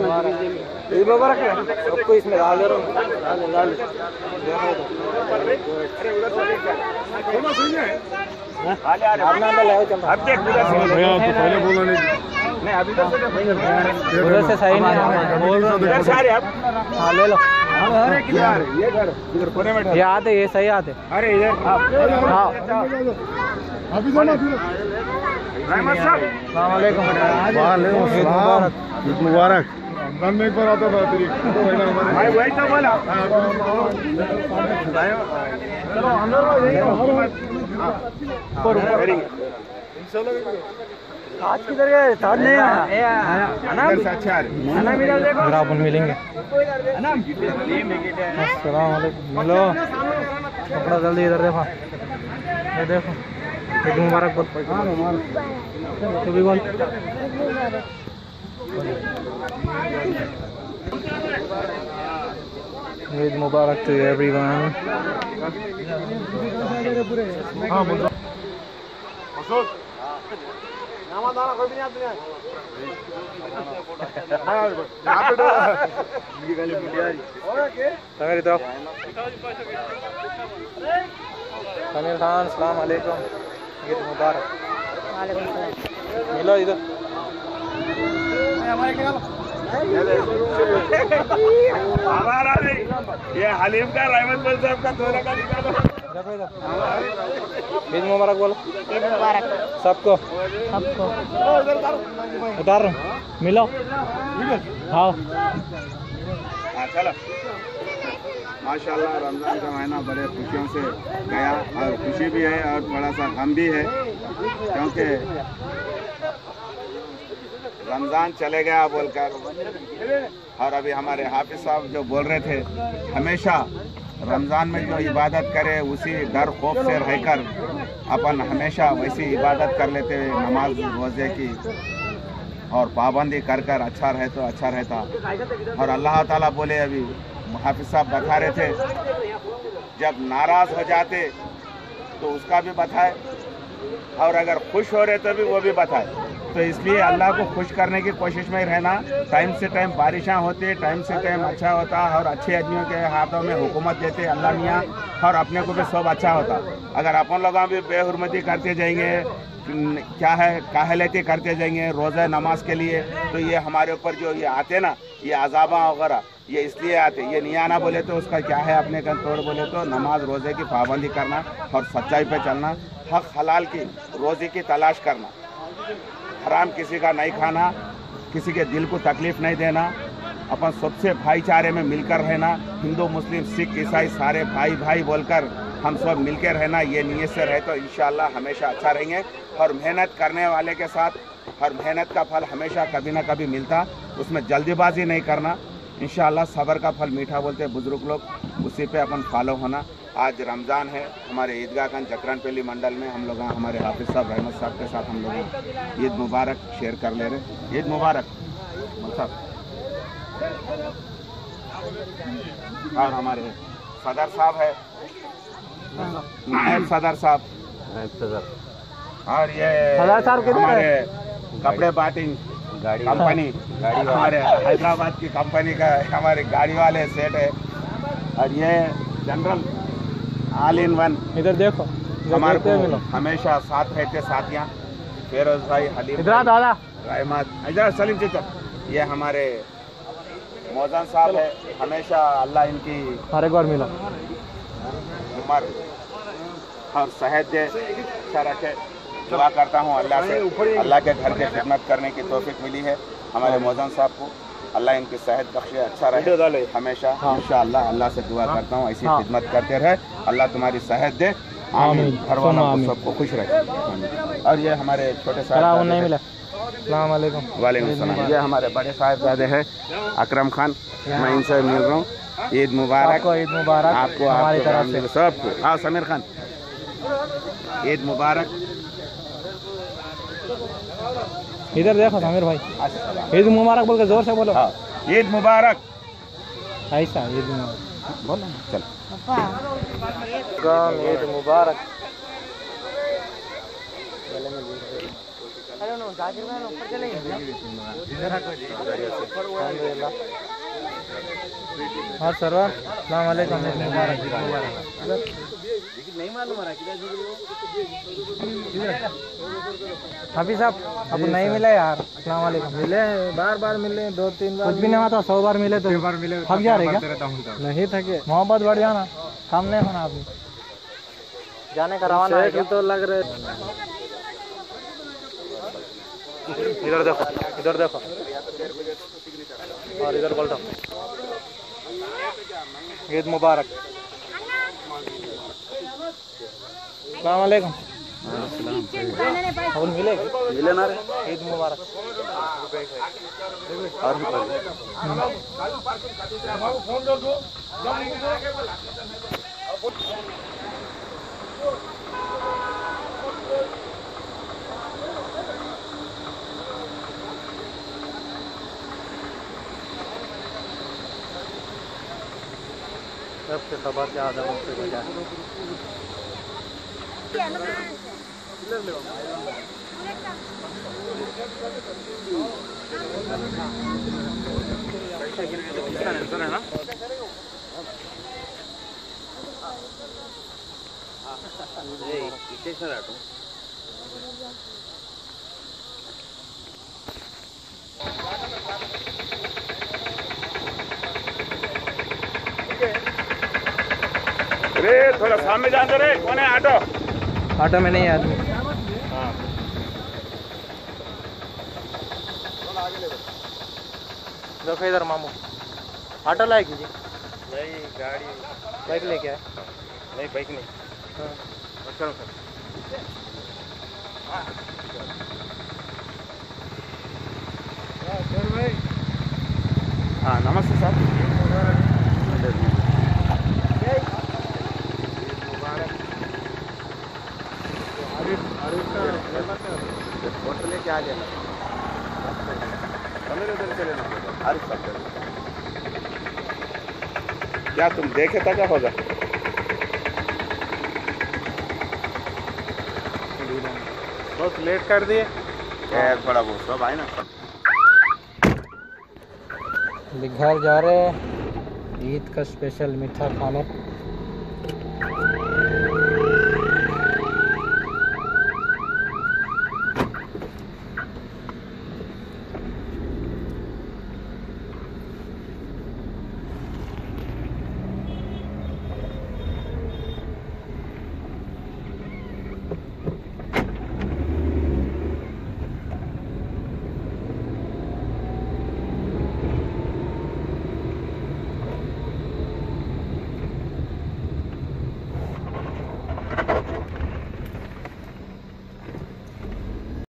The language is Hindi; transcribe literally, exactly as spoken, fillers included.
ईद मुबारक है सबको। इसमें डाल दे रहा हूँ, डाल पहले बोला नहीं, अभी तो उधर से सही नहीं बोल रहा। हाँ ले लो, ये आते, ये सही आते। अरे इधर हाँ अभी वालेकुम मुबारक, ईद मुबारक। रमजान में एक बार आता था तेरी भाई, वही तो बोला। आज किधर गए? साथ नहीं आया। अपन मिलेंगे। अस्सलाम वालेकुम। मिलो कपड़ा जल्दी इधर देखो, ये देखो। ईद मुबारक बोल, तू भी बोल। ईद मुबारक टू एवरीवन। हाँ बोल। कोई भी नहीं आते हैं। समीर खान अस्सलाम वालेकुम, ईद मुबारक। वालेकुम सलाम। मिलो इधर। हमारा नहीं, ये हलीम का रहमत बल साहब का थोड़ा का निकालो। ईद मुबारक बोलो। ईद मुबारक सबको, सबको उतार रहा हूँ। मिलो हाँ चलो। माशाल्लाह रमज़ान का महीना बड़े खुशियों से गया, और खुशी भी है और थोड़ा सा गम भी है, क्योंकि रमज़ान चले गया बोलकर। और अभी हमारे हाफिज साहब जो बोल रहे थे, हमेशा रमज़ान में जो इबादत करे उसी डर खौफ से रहकर अपन हमेशा वैसी इबादत कर लेते, नमाज रोज़े की और पाबंदी कर कर अच्छा रहे तो अच्छा रहता। और अल्लाह ताला बोले, अभी हाफिज साहब बता रहे थे, जब नाराज़ हो जाते तो उसका भी बताए, और अगर खुश हो रहे तो भी वो भी बताए। तो इसलिए अल्लाह को खुश करने की कोशिश में रहना। टाइम से टाइम बारिशां होती, टाइम से टाइम अच्छा होता, और अच्छे आदमियों के हाथों में हुकूमत देते अल्लाह मियाँ, और अपने को भी सब अच्छा होता। अगर अपन लोग भी बेहुरमती करते जाएंगे, क्या है काहलती करते जाएंगे रोज़ा नमाज के लिए, तो ये हमारे ऊपर जो ये आते ना, ये अजाबा वगैरह, ये इसलिए आते। ये नहीं आना बोले तो उसका क्या है, अपने का तोड़ बोले तो नमाज रोज़े की पाबंदी करना और सच्चाई पे चलना, हक हलाल की रोज़ी की तलाश करना, हराम किसी का नहीं खाना, किसी के दिल को तकलीफ़ नहीं देना, अपन सबसे भाईचारे में मिलकर रहना, हिंदू मुस्लिम सिख ईसाई सारे भाई भाई बोलकर हम सब मिलकर रहना। ये नीयत से रहे तो इंशाअल्लाह हमेशा अच्छा रहेंगे। और मेहनत करने वाले के साथ, और मेहनत का फल हमेशा कभी ना कभी मिलता, उसमें जल्दीबाजी नहीं करना। इंशाअल्लाह सब्र का फल मीठा बोलते हैं बुजुर्ग लोग, उसी पे अपन फॉलो होना। आज रमज़ान है, हमारे ईदगाह खान चक्रानपल्ली मंडल में हम लोग हमारे हाफिज साहब रहमत साहब के साथ हम लोग ईद मुबारक शेयर कर ले रहे। ईद मुबारक साहब। और हमारे सदर साहब है, नायब सदर साहब, नायब सदर। और ये हमारे कपड़े बाटिंग कंपनी, हमारे हैदराबाद की कंपनी का हमारे गाड़ी वाले सेट है। और ये जनरल ऑल इन वन, इधर देखो, हमारे को हमेशा साथ रहते साथियाँ, फेरोज भाई, हलीम, इधर दादा, रहमत, इधर सलीम चितर। ये हमारे मौजन साहब है, हमेशा अल्लाह इनकी हर एक बार मिला उम्र और सेहत दे, अच्छा रखे। दुआ करता हूँ अल्लाह से, अल्लाह के घर के खिदमत करने की तौफीक मिली है हमारे मौजन साहब को। अल्लाह इनकी सेहत बख्शे, अच्छा रहे हमेशा। इंशाअल्लाह अल्लाह से दुआ करता हूँ ऐसी खिदमत करते रहे, अल्लाह तुम्हारी सेहत दे, आमीन। घर वालों को सबको खुश रखे। और ये हमारे छोटे साहब नहीं मिला, अस्सलाम वालेकुम। वालेकुम सलाम। ये हमारे बड़े साहिबजादे हैं अकरम खान, मैं इनसे मिल रहा हूँ। ईद मुबारक, ईद मुबारक आपको, हमारी तरफ से सबको। हाँ समीर खान, ईद मुबारक। इधर देखो समीर भाई, ईद मुबारक बोल के जोर से बोलो। हाँ ईद मुबारक, ऐसा ईद मुबारक बोलो। चलो ईद मुबारक। हाँ सरवर अस्सलाम वालेकुम। हाफिज साहब अब नहीं मिले यार। अस्सलाम वालेकुम। मिले बार बार मिले, दो तीन बार कुछ भी नहीं हुआ था। सौ बार मिले तो बार मिले थक जा रहे क्या? नहीं थके, मोहब्बत बढ़ जाना, काम नहीं होना। अभी जाने का रवाना है तो लग रहे। इधर देखो, इधर देखो और इधर बोलता हूँ ईद मुबारक। अस्सलाम वालेकुम। अब मिले मिले ना रे। ईद मुबारक। सबसे खबर ज़्यादा मुझसे बजा है ना। अरे थोड़ा सामने जाते रे। कौन है ऑटो? ऑटो में नहीं है आदमी। हाँ देखो इधर मामू ऑटो लाए कीजिए। नहीं गाड़ी बाइक लेके आए। नहीं बाइक नहीं। हाँ चलो सर। हाँ नमस्ते सर। फोटो लेके आ जाना। क्या तुम देखे था क्या होगा? बहुत लेट कर दिए। थोड़ा बहुत सब आए ना। घर जा रहे हैं ईद का स्पेशल मीठा खाने।